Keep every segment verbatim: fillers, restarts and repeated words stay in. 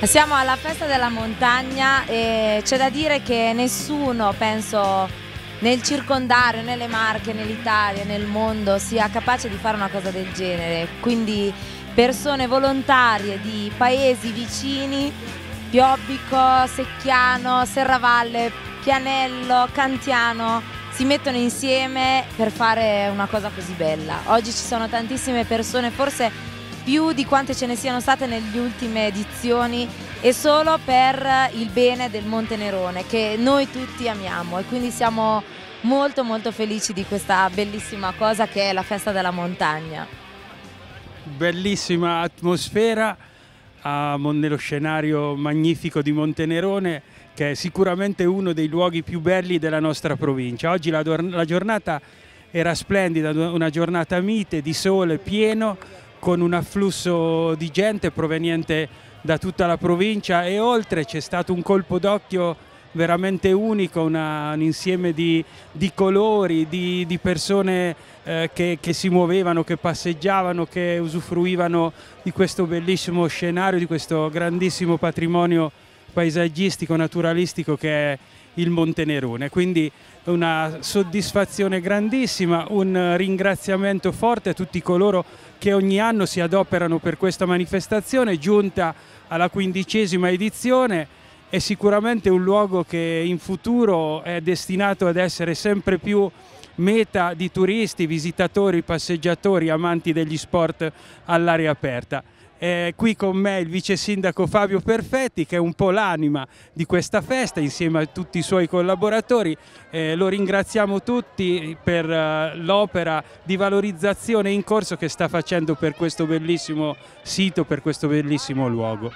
Siamo alla festa della montagna e c'è da dire che nessuno, penso, nel circondario, nelle Marche, nell'Italia, nel mondo, sia capace di fare una cosa del genere. Quindi persone volontarie di paesi vicini, Piobbico, Secchiano, Serravalle, Pianello, Cantiano, si mettono insieme per fare una cosa così bella. Oggi ci sono tantissime persone, forse più di quante ce ne siano state nelle ultime edizioni, e solo per il bene del Monte Nerone, che noi tutti amiamo, e quindi siamo molto molto felici di questa bellissima cosa che è la festa della montagna. Bellissima atmosfera a, nello scenario magnifico di Monte Nerone, che è sicuramente uno dei luoghi più belli della nostra provincia. Oggi la, la giornata era splendida, una giornata mite, di sole pieno, con un afflusso di gente proveniente da tutta la provincia, e oltre c'è stato un colpo d'occhio veramente unico, una, un insieme di, di colori, di, di persone eh, che, che si muovevano, che passeggiavano, che usufruivano di questo bellissimo scenario, di questo grandissimo patrimonio paesaggistico, naturalistico che è il Monte Nerone. Quindi una soddisfazione grandissima, un ringraziamento forte a tutti coloro che ogni anno si adoperano per questa manifestazione, giunta alla quindicesima edizione. È sicuramente un luogo che in futuro è destinato ad essere sempre più meta di turisti, visitatori, passeggiatori, amanti degli sport all'aria aperta. È qui con me il vice sindaco Fabio Perfetti, che è un po' l'anima di questa festa, insieme a tutti i suoi collaboratori. Eh, lo ringraziamo tutti per uh, l'opera di valorizzazione in corso che sta facendo per questo bellissimo sito, per questo bellissimo luogo.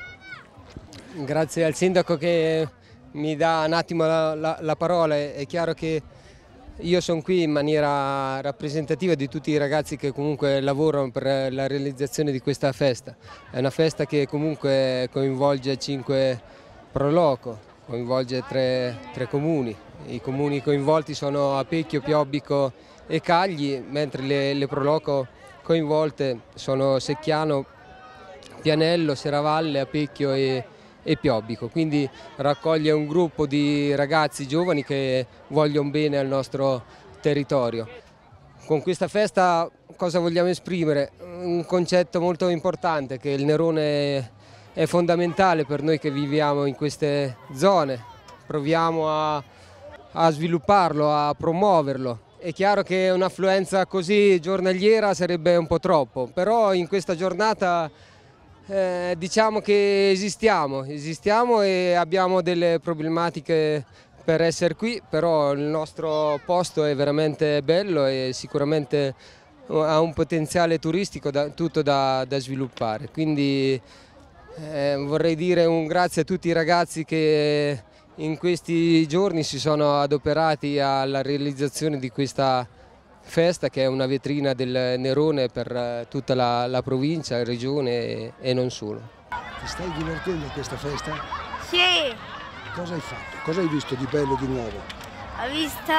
Grazie al sindaco che mi dà un attimo la, la, la parola. È chiaro che io sono qui in maniera rappresentativa di tutti i ragazzi che comunque lavorano per la realizzazione di questa festa. È una festa che comunque coinvolge cinque pro loco, coinvolge tre, tre comuni. I comuni coinvolti sono Apecchio, Piobbico e Cagli, mentre le, le pro loco coinvolte sono Secchiano, Pianello, Serravalle, Apecchio e e Piobbico. Quindi raccoglie un gruppo di ragazzi giovani che vogliono bene al nostro territorio. Con questa festa cosa vogliamo esprimere? Un concetto molto importante, che il Nerone è fondamentale per noi che viviamo in queste zone. Proviamo a, a svilupparlo, a promuoverlo. È chiaro che un'affluenza così giornaliera sarebbe un po' troppo, però in questa giornata Eh, diciamo che esistiamo, esistiamo e abbiamo delle problematiche per essere qui, però il nostro posto è veramente bello e sicuramente ha un potenziale turistico da, tutto da, da sviluppare. Quindi eh, vorrei dire un grazie a tutti i ragazzi che in questi giorni si sono adoperati alla realizzazione di questa festa, che è una vetrina del Nerone per tutta la, la provincia, la regione e, e non solo. Ti stai divertendo a questa festa? Sì. Cosa hai fatto? Cosa hai visto di bello di nuovo? Ho visto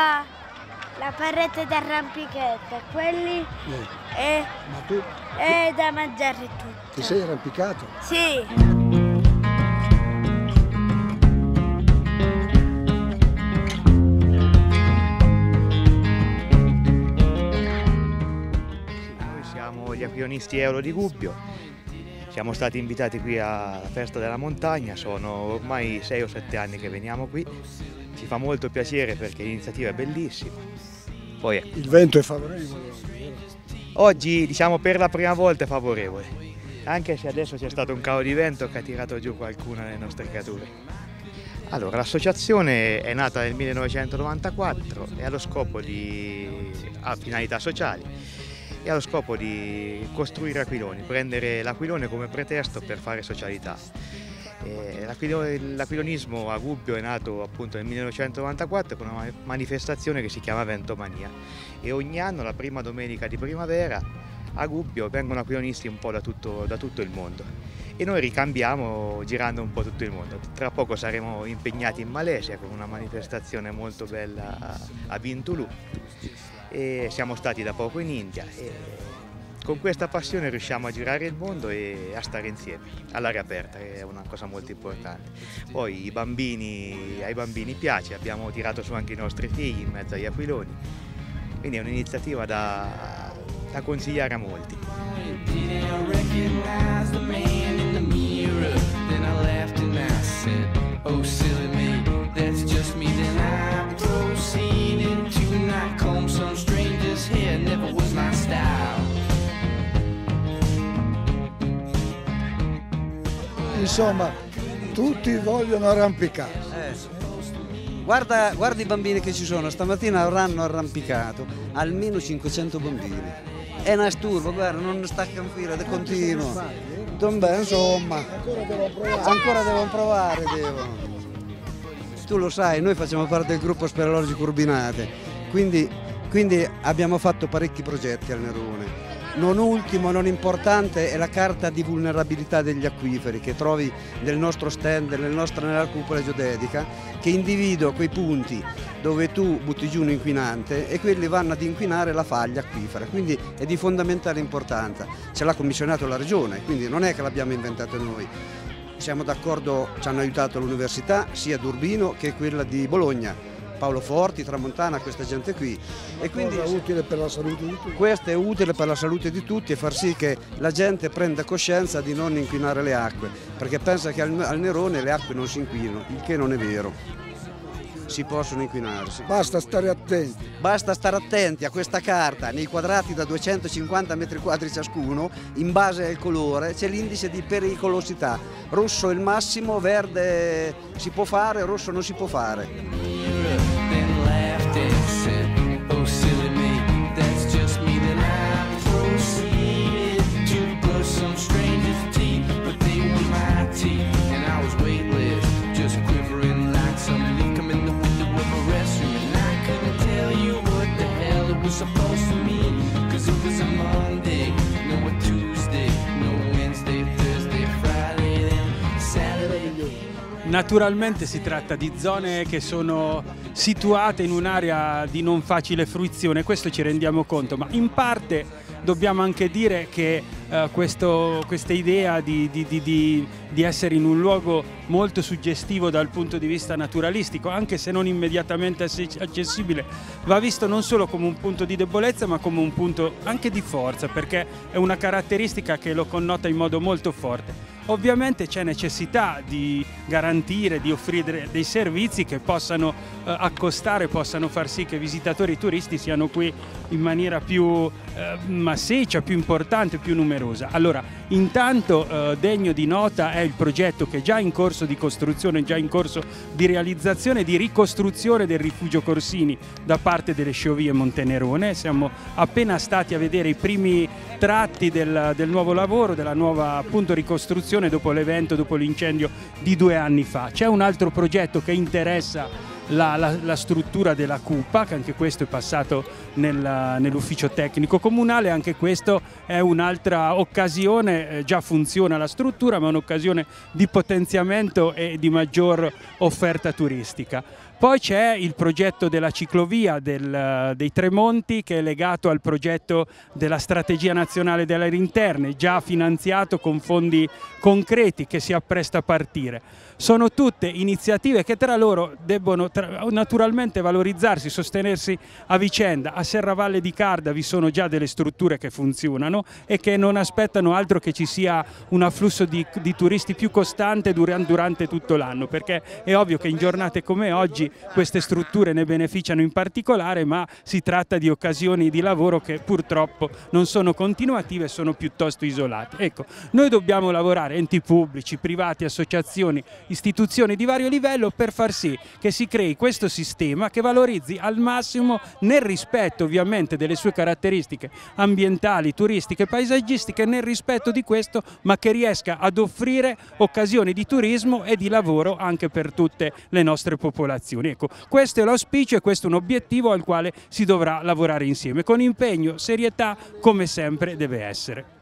la parete d'arrampicata, quelli Eh. e, Ma tu? e da mangiare tutto. Ti sei arrampicato? Sì. Gli aquilonisti Eolo di Gubbio, siamo stati invitati qui alla festa della montagna, sono ormai sei o sette anni che veniamo qui, ci fa molto piacere perché l'iniziativa è bellissima. Poi, il vento è favorevole? Oggi diciamo per la prima volta è favorevole, anche se adesso c'è stato un calo di vento che ha tirato giù qualcuna delle nostre creature. Allora, l'associazione è nata nel millenovecentonovantaquattro e ha lo scopo di ha finalità sociali e ha lo scopo di costruire aquiloni, prendere l'aquilone come pretesto per fare socialità. L'aquilonismo a Gubbio è nato appunto nel millenovecentonovantaquattro con una manifestazione che si chiama Ventomania, e ogni anno la prima domenica di primavera a Gubbio vengono aquilonisti un po' da tutto, da tutto il mondo, e noi ricambiamo girando un po' tutto il mondo. Tra poco saremo impegnati in Malesia con una manifestazione molto bella a Bintulu, e siamo stati da poco in India e con questa passione riusciamo a girare il mondo e a stare insieme, all'aria aperta, è una cosa molto importante. Poi i bambini, ai bambini piace, abbiamo tirato su anche i nostri figli in mezzo agli aquiloni, quindi è un'iniziativa da, da consigliare a molti. Insomma, tutti vogliono arrampicare. Eh. Guarda, guarda i bambini che ci sono, stamattina avranno arrampicato almeno cinquecento bambini. È una sturba, guarda, non stacca in fila, è continuo. Beh, insomma, ancora devono provare, devono. Tu lo sai, noi facciamo parte del gruppo Speleologico Urbinate, quindi, quindi abbiamo fatto parecchi progetti al Nerone. Non ultimo, non importante, è la carta di vulnerabilità degli acquiferi che trovi nel nostro stand, nel nostro, nella cupola geodetica, che individua quei punti dove tu butti giù un inquinante e quelli vanno ad inquinare la faglia acquifera, quindi è di fondamentale importanza. Ce l'ha commissionato la Regione, quindi non è che l'abbiamo inventato noi. Siamo d'accordo, ci hanno aiutato l'università sia di Urbino che quella di Bologna. Paolo Forti, Tramontana, questa gente qui. E quindi è utile per la salute di tutti. Questo è utile per la salute di tutti e far sì che la gente prenda coscienza di non inquinare le acque, perché pensa che al, al Nerone le acque non si inquinano, il che non è vero. Si possono inquinare. Sì. Basta stare attenti. Basta stare attenti a questa carta, nei quadrati da duecentocinquanta metri quadri ciascuno, in base al colore c'è l'indice di pericolosità. Rosso è il massimo, verde si può fare, rosso non si può fare. Naturalmente si tratta di zone che sono situate in un'area di non facile fruizione, questo ci rendiamo conto, ma in parte dobbiamo anche dire che uh, questo, questa idea di, di, di, di, di essere in un luogo molto suggestivo dal punto di vista naturalistico, anche se non immediatamente accessibile, va visto non solo come un punto di debolezza ma come un punto anche di forza, perché è una caratteristica che lo connota in modo molto forte. Ovviamente c'è necessità di garantire, di offrire dei servizi che possano eh, accostare, possano far sì che visitatori e turisti siano qui in maniera più eh, massiccia, più importante, più numerosa. Allora, intanto eh, degno di nota è il progetto che è già in corso di costruzione, già in corso di realizzazione, di ricostruzione del rifugio Corsini da parte delle Sciovie Montenerone. Siamo appena stati a vedere i primi tratti del, del nuovo lavoro, della nuova appunto ricostruzione dopo l'evento, dopo l'incendio di due anni fa. C'è un altro progetto che interessa la, la, la struttura della Cupa, che anche questo è passato nel, nell'ufficio tecnico comunale, anche questo è un'altra occasione, eh, già funziona la struttura, ma è un'occasione di potenziamento e di maggior offerta turistica. Poi c'è il progetto della ciclovia del, dei Tremonti, che è legato al progetto della strategia nazionale delle aree interne, già finanziato con fondi concreti, che si appresta a partire. Sono tutte iniziative che tra loro debbono tra, naturalmente valorizzarsi, sostenersi a vicenda. A Serravalle di Carda vi sono già delle strutture che funzionano e che non aspettano altro che ci sia un afflusso di, di turisti più costante durante, durante tutto l'anno, perché è ovvio che in giornate come oggi queste strutture ne beneficiano in particolare, ma si tratta di occasioni di lavoro che purtroppo non sono continuative, sono piuttosto isolate. Ecco, noi dobbiamo lavorare, enti pubblici, privati, associazioni, istituzioni di vario livello, per far sì che si crei questo sistema che valorizzi al massimo, nel rispetto ovviamente delle sue caratteristiche ambientali, turistiche, paesaggistiche, nel rispetto di questo, ma che riesca ad offrire occasioni di turismo e di lavoro anche per tutte le nostre popolazioni. Ecco, questo è l'auspicio e questo è un obiettivo al quale si dovrà lavorare insieme, con impegno, serietà, come sempre deve essere.